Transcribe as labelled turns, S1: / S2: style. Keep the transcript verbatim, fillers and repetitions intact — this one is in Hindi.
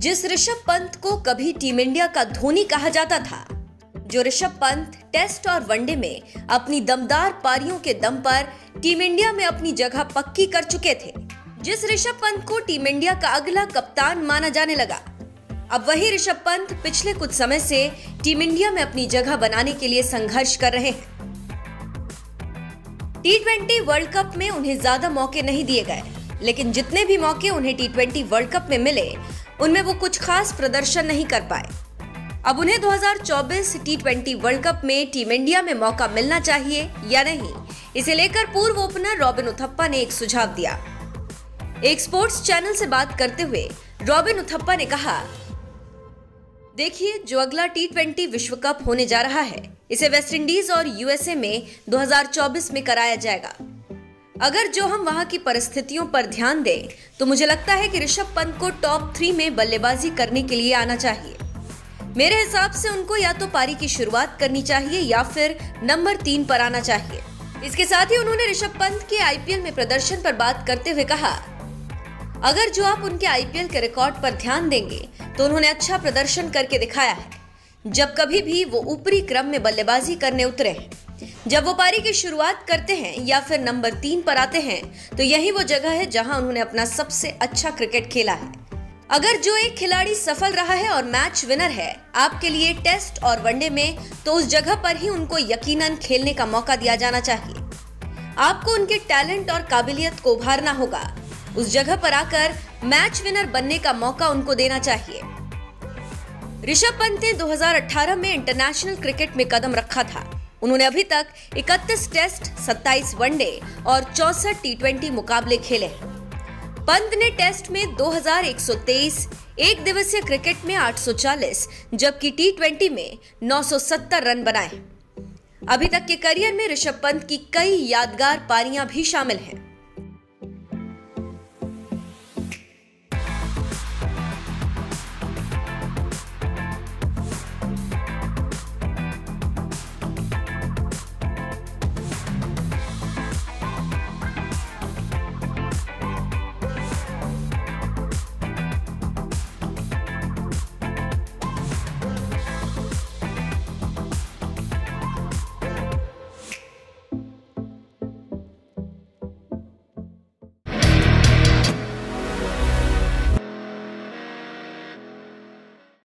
S1: जिस ऋषभ पंत को कभी टीम इंडिया का धोनी कहा जाता था, जो ऋषभ पंत टेस्ट और वनडे में अपनी दमदार पारियों के दम पर टीम इंडिया में अपनी जगह पक्की कर चुके थे, जिस ऋषभ पंत को टीम इंडिया का अगला कप्तान माना जाने लगा, अब वही ऋषभ पंत पिछले कुछ समय से टीम इंडिया में अपनी जगह बनाने के लिए संघर्ष कर रहे हैं। टी ट्वेंटी वर्ल्ड कप में उन्हें ज्यादा मौके नहीं दिए गए, लेकिन जितने भी मौके उन्हें टी ट्वेंटी वर्ल्ड कप में मिले उनमें वो कुछ खास प्रदर्शन नहीं कर पाए। अब उन्हें दो हज़ार चौबीस टी ट्वेंटी वर्ल्ड कप में टीम इंडिया में मौका मिलना चाहिए या नहीं, इसे लेकर पूर्व ओपनर रॉबिन उथप्पा ने एक सुझाव दिया। एक स्पोर्ट्स चैनल से बात करते हुए रॉबिन उथप्पा ने कहा, देखिए, जो अगला टी ट्वेंटी विश्व कप होने जा रहा है, इसे वेस्ट इंडीज और यूएसए में दो हज़ार चौबीस में कराया जाएगा। अगर जो हम वहां की परिस्थितियों पर ध्यान दें तो मुझे लगता है कि ऋषभ पंत को टॉप थ्री में बल्लेबाजी करने के लिए आना चाहिए। मेरे हिसाब से उनको या तो पारी की शुरुआत करनी चाहिए या फिर नंबर तीन पर आना चाहिए। इसके साथ ही उन्होंने ऋषभ पंत के आईपीएल में प्रदर्शन पर बात करते हुए कहा, अगर जो आप उनके आईपीएल के रिकॉर्ड पर ध्यान देंगे तो उन्होंने अच्छा प्रदर्शन करके दिखाया है। जब कभी भी वो ऊपरी क्रम में बल्लेबाजी करने उतरे हैं, जब वो पारी की शुरुआत करते हैं या फिर नंबर तीन पर आते हैं, तो यही वो जगह है जहां उन्होंने अपना सबसे अच्छा क्रिकेट खेला है। अगर जो एक खिलाड़ी सफल रहा है और मैच विनर है आपके लिए टेस्ट और वनडे में, तो उस जगह पर ही उनको यकीनन खेलने का मौका दिया जाना चाहिए। आपको उनके टैलेंट और काबिलियत को उभारना होगा। उस जगह पर आकर मैच विनर बनने का मौका उनको देना चाहिए। ऋषभ पंत ने दो हज़ार अठारह में इंटरनेशनल क्रिकेट में कदम रखा था। उन्होंने अभी तक इकतीस टेस्ट, सत्ताईस वनडे और चौसठ टी ट्वेंटी मुकाबले खेले हैं। पंत ने टेस्ट में दो हज़ार एक सौ तेईस, एक दिवसीय क्रिकेट में आठ सौ चालीस, जबकि टी ट्वेंटी में नौ सौ सत्तर रन बनाए। अभी तक के करियर में ऋषभ पंत की कई यादगार पारियां भी शामिल हैं।